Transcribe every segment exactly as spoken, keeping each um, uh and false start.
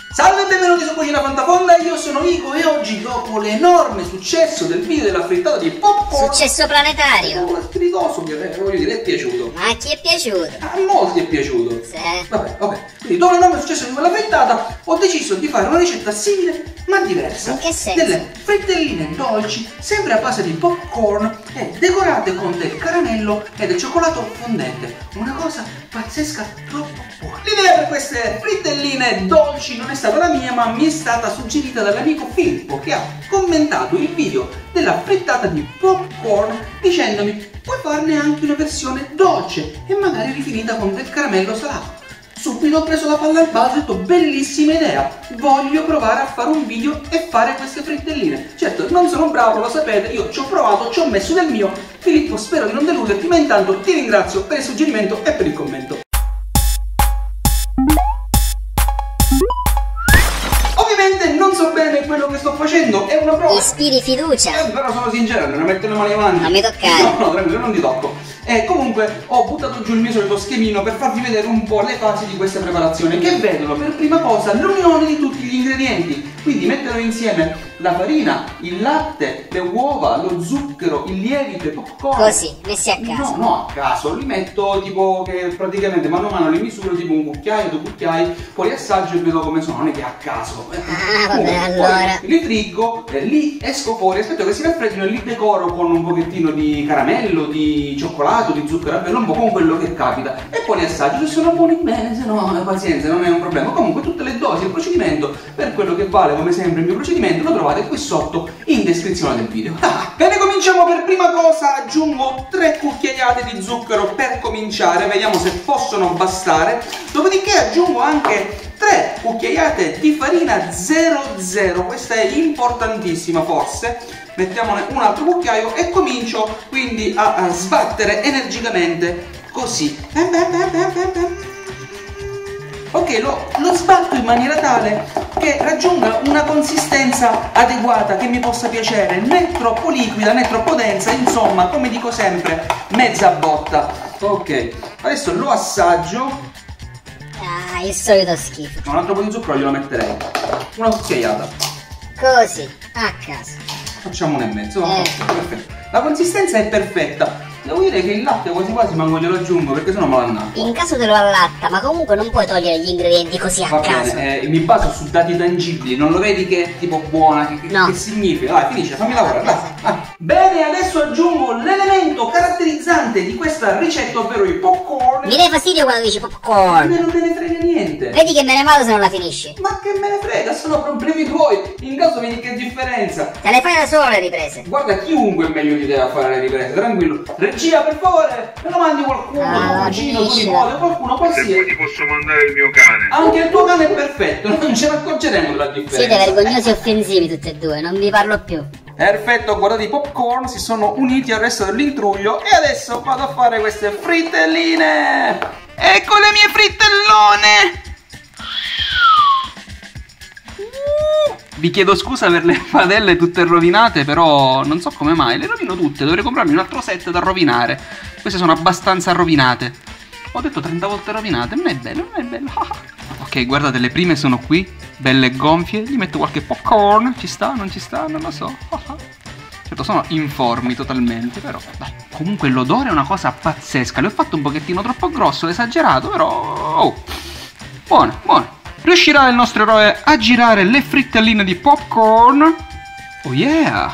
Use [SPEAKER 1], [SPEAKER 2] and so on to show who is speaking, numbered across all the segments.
[SPEAKER 1] Salve e benvenuti su Cucina Fantafonda, io sono Ico e oggi, dopo l'enorme successo del video della frittata di popcorn,
[SPEAKER 2] successo planetario,
[SPEAKER 1] oh, stritoso, voglio dire, è piaciuto.
[SPEAKER 2] Ma a chi è piaciuto?
[SPEAKER 1] A molti è piaciuto.
[SPEAKER 2] Sì.
[SPEAKER 1] Vabbè, ok. Quindi dopo l'enorme successo di quella frittata ho deciso di fare una ricetta simile ma diversa.
[SPEAKER 2] In che senso?
[SPEAKER 1] Delle frittelline dolci, sempre a base di popcorn e decorate con del caramello e del cioccolato fondente. Una cosa pazzesca, troppo buona. L'idea per queste frittelline dolci non è stata la mia, ma mi è stata suggerita dall'amico Filippo, che ha commentato il video della frittata di popcorn dicendomi: puoi farne anche una versione dolce e magari rifinita con del caramello salato. Subito ho preso la palla al balzo e ho detto: bellissima idea, voglio provare a fare un video e fare queste frittelline. Certo, non sono bravo, lo sapete, io ci ho provato, ci ho messo del mio. Filippo, spero di non deluderti, ma intanto ti ringrazio per il suggerimento e per il commento. Ovviamente non so bene quello che sto facendo, è una prova.
[SPEAKER 2] Ispiri fiducia.
[SPEAKER 1] Eh, però sono sincero, non metto le mani avanti.
[SPEAKER 2] Non mi toccare.
[SPEAKER 1] No, no, tranquillo, non ti tocco. E comunque ho buttato giù il mio solito schemino per farvi vedere un po' le fasi di questa preparazione, che vedono per prima cosa l'unione di tutti gli ingredienti. Quindi metterò insieme la farina, il latte, le uova, lo zucchero, il lievito, il popcorn.
[SPEAKER 2] Così, messi a caso.
[SPEAKER 1] No, no, a caso, li metto tipo che praticamente mano a mano li misuro tipo un cucchiaio, due cucchiai, poi li assaggio e vedo come sono, non è che a caso.
[SPEAKER 2] Ah, vabbè,
[SPEAKER 1] Poi,
[SPEAKER 2] allora.
[SPEAKER 1] Poi li friggo, eh, li esco fuori, aspetto che si raffreddino e li decoro con un pochettino di caramello, di cioccolato, di zucchero a velo, un po' con quello che capita. E poi li assaggio, se sono buoni bene, se no pazienza, non è un problema. Comunque tutte le dosi, il procedimento, per quello che vale come sempre il mio procedimento, lo trovate qui sotto in descrizione del video. Ah, bene, cominciamo. Per prima cosa aggiungo tre cucchiaiate di zucchero per cominciare, vediamo se possono bastare. Dopodiché aggiungo anche tre cucchiaiate di farina zero zero, questa è importantissima forse. Mettiamone un altro cucchiaio e comincio quindi a, a sbattere energicamente così. Ok, lo, lo sbatto in maniera tale che raggiunga una consistenza adeguata che mi possa piacere, né troppo liquida né troppo densa, insomma, come dico sempre, mezza botta. Ok, adesso lo assaggio.
[SPEAKER 2] Ah, il solito schifo.
[SPEAKER 1] Un altro po' di zucchero glielo metterei, una cucchiaiata.
[SPEAKER 2] Così, a caso.
[SPEAKER 1] Facciamo uno e mezzo,
[SPEAKER 2] Eh.
[SPEAKER 1] perfetto. La consistenza è perfetta. Devo dire che il latte quasi quasi manco glielo aggiungo perché sennò me lo annacco.
[SPEAKER 2] In caso te lo allatta, ma comunque non puoi togliere gli ingredienti così a
[SPEAKER 1] Va
[SPEAKER 2] caso.
[SPEAKER 1] bene, eh, mi baso su dati tangibili, non lo vedi che è tipo buona, che,
[SPEAKER 2] No.
[SPEAKER 1] che significa? Vai, finisce, fammi lavorare, vai. Ah. Bene, adesso aggiungo l'elemento caratterizzante di questa ricetta, ovvero il popcorn.
[SPEAKER 2] Mi dai fastidio quando dici
[SPEAKER 1] A
[SPEAKER 2] popcorn.
[SPEAKER 1] me non me ne frega niente.
[SPEAKER 2] Vedi che me ne vado se non la finisci.
[SPEAKER 1] Ma che me ne frega, sono problemi tuoi. In caso vedi che differenza.
[SPEAKER 2] Te le fai da solo le riprese.
[SPEAKER 1] Guarda, chiunque è meglio di te a fare le riprese, tranquillo. Regia, per favore, me lo mandi qualcuno,
[SPEAKER 2] Ah,
[SPEAKER 1] un cugino, tuo
[SPEAKER 2] finiscila.
[SPEAKER 1] nipote, qualcuno
[SPEAKER 3] Se vuoi
[SPEAKER 1] qualsiasi.
[SPEAKER 3] ti posso mandare il mio cane.
[SPEAKER 1] Anche il tuo cane è perfetto, non ce ne accorgeremo della differenza.
[SPEAKER 2] Siete vergognosi e offensivi tutti e due, non vi parlo più.
[SPEAKER 1] Perfetto, guardate, i popcorn si sono uniti al resto dell'intruglio e adesso vado a fare queste frittelline. Ecco le mie frittellone. Vi chiedo scusa per le padelle tutte rovinate, però non so come mai, le rovino tutte, dovrei comprarmi un altro set da rovinare. Queste sono abbastanza rovinate. Ho detto trenta volte rovinate, non è bello, non è bello. Ok, guardate, le prime sono qui, belle gonfie, gli metto qualche popcorn, ci sta, non ci sta, non lo so. Certo, sono informi totalmente, però dai. Comunque l'odore è una cosa pazzesca, le ho fatto un pochettino troppo grosso, esagerato, però... Oh, buone, buone. Riuscirà il nostro eroe a girare le frittelline di popcorn? Oh yeah!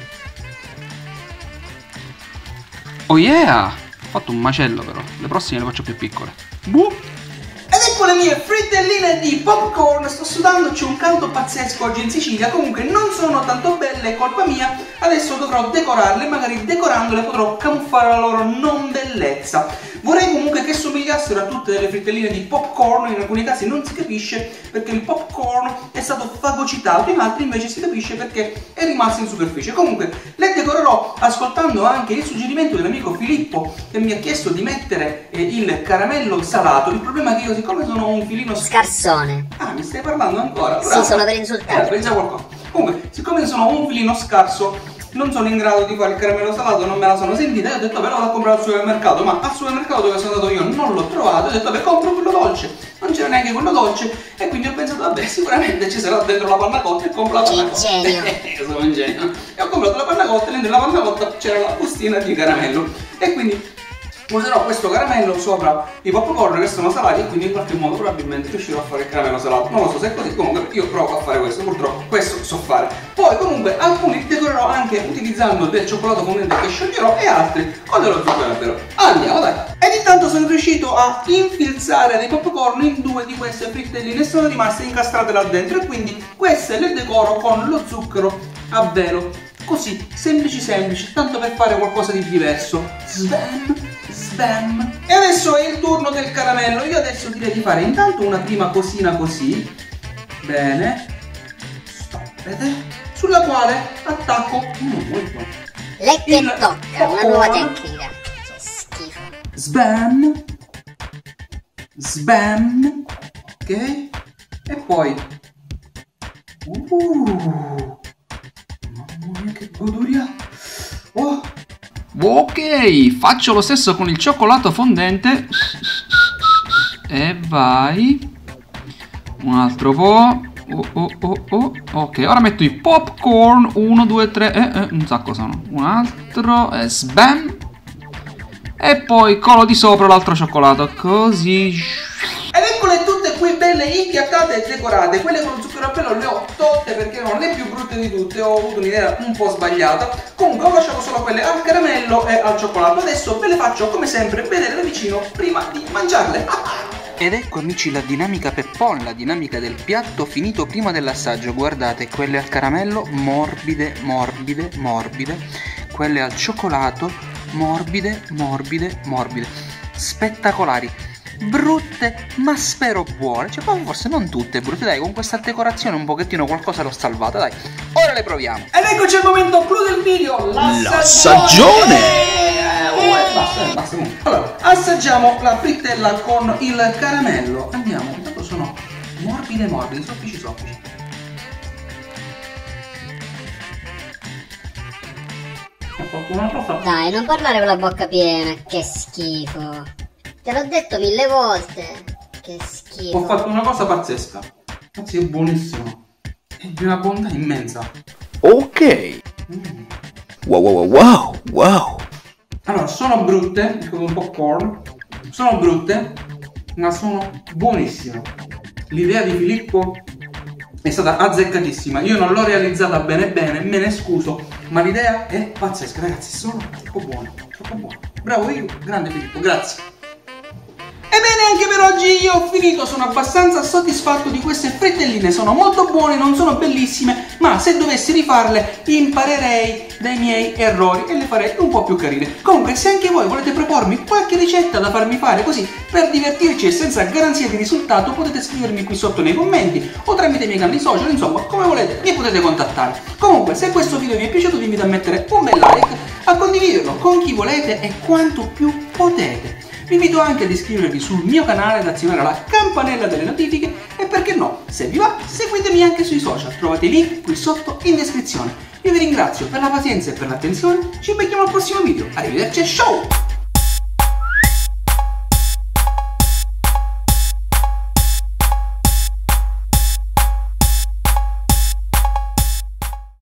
[SPEAKER 1] Oh yeah! Ho fatto un macello però, le prossime le faccio più piccole. Buh! Ed ecco le mie frittelline di popcorn, sto sudando, c'è un caldo pazzesco oggi in Sicilia, comunque non sono tanto belle, è colpa mia, adesso dovrò decorarle, magari decorandole potrò camuffare la loro non bellezza. Vorrei comunque che somigliassero a tutte delle frittelline di popcorn, in alcuni casi non si capisce perché il popcorn è stato fagocitato, in altri invece si capisce perché è rimasto in superficie. Comunque le decorerò ascoltando anche il suggerimento dell'amico Filippo che mi ha chiesto di mettere eh, il caramello salato. Il problema è che io, siccome sono un filino
[SPEAKER 2] Scarsone.
[SPEAKER 1] Ah, mi stai parlando ancora?
[SPEAKER 2] Sì, solo per insultare.
[SPEAKER 1] Eh, pensa qualcosa. Comunque, siccome sono un filino scarso, non sono in grado di fare il caramello salato, non me la sono sentita, e ho detto, beh, lo vado a comprare al supermercato, ma al supermercato dove sono andato io non l'ho trovato, ho detto, beh, compro quello dolce, non c'era neanche quello dolce, e quindi ho pensato, vabbè, sicuramente ci sarà dentro la panna cotta, e compro la panna cotta.
[SPEAKER 2] Genio.
[SPEAKER 1] Sono un genio. E ho comprato la panna cotta, e dentro la panna cotta c'era la bustina di caramello, e quindi userò questo caramello sopra i popcorn che sono salati, e quindi in qualche modo probabilmente riuscirò a fare il caramello salato. Non lo so se è così, comunque io provo a fare questo, purtroppo questo so fare. Poi comunque alcuni decorerò anche utilizzando del cioccolato fondente che scioglierò, e altri con dello zucchero vero. Andiamo, dai! Ed intanto sono riuscito a infilzare dei popcorn in due di queste frittelline, sono rimaste incastrate là dentro, e quindi queste le decoro con lo zucchero a velo. Così, semplici semplici, tanto per fare qualcosa di diverso. Sbam, sbam. E adesso è il turno del caramello. Io adesso direi di fare intanto una prima cosina così. Bene. Stoppete. Sulla quale attacco molto.
[SPEAKER 2] Lecca e tocca, una nuova tecnica. Che schifo.
[SPEAKER 1] Sbam. Sbam. Ok. E poi. Uh. Che goduria. Oh. Ok, faccio lo stesso con il cioccolato fondente. E vai. Un altro po'. Oh, oh, oh, oh. Ok, ora metto i popcorn. Uno, due, tre. Eh, eh, un sacco sono. Un altro. E sbam. E poi colo di sopra l'altro cioccolato. Così. Ed eccole tutte qui belle impiattate e decorate. Quelle con lo zucchero a velo le ho tolte perché erano le più brutte di tutte. Ho avuto un'idea un po' sbagliata. Comunque ho lasciato solo quelle al caramello e al cioccolato. Adesso ve le faccio come sempre vedere da vicino prima di mangiarle. Ed ecco amici la dinamica Peppon, la dinamica del piatto finito prima dell'assaggio. Guardate, quelle al caramello morbide, morbide, morbide. Quelle al cioccolato morbide, morbide, morbide. Spettacolari. Brutte, ma spero buone. Cioè, forse non tutte brutte, dai, con questa decorazione un pochettino qualcosa l'ho salvata, dai. Ora le proviamo. Ed eccoci al momento clou del video, l'assaggione. Eh, oh, eh, basta, eh, basta. Allora, assaggiamo la frittella con il caramello. Andiamo, intanto sono morbide morbide, soffici soffici. Ho fatto una cosa.
[SPEAKER 2] Dai, non parlare con la bocca piena, che schifo. Te l'ho detto mille volte. Che schifo.
[SPEAKER 1] Ho fatto una cosa pazzesca. Anzi, è buonissimo. È di una bontà immensa.
[SPEAKER 3] Ok.
[SPEAKER 1] Mm.
[SPEAKER 3] Wow, wow, wow, wow.
[SPEAKER 1] Allora, sono brutte, come un popcorn. Sono brutte, ma sono buonissime. L'idea di Filippo è stata azzeccatissima. Io non l'ho realizzata bene bene, me ne scuso, ma l'idea è pazzesca, ragazzi. Sono troppo buone, troppo buone. Bravo io, grande Filippo, grazie. Ebbene, anche per oggi io ho finito, sono abbastanza soddisfatto di queste frittelline, sono molto buone, non sono bellissime, ma se dovessi rifarle imparerei dai miei errori e le farei un po' più carine. Comunque, se anche voi volete propormi qualche ricetta da farmi fare così per divertirci e senza garanzia di risultato, potete scrivermi qui sotto nei commenti o tramite i miei canali social, insomma, come volete, mi potete contattare. Comunque, se questo video vi è piaciuto vi invito a mettere un bel like, a condividerlo con chi volete e quanto più potete. Vi invito anche ad iscrivervi sul mio canale, ad azionare la campanella delle notifiche e perché no, se vi va, seguitemi anche sui social, trovate i link qui sotto in descrizione. Io vi ringrazio per la pazienza e per l'attenzione, ci becchiamo al prossimo video, arrivederci e ciao!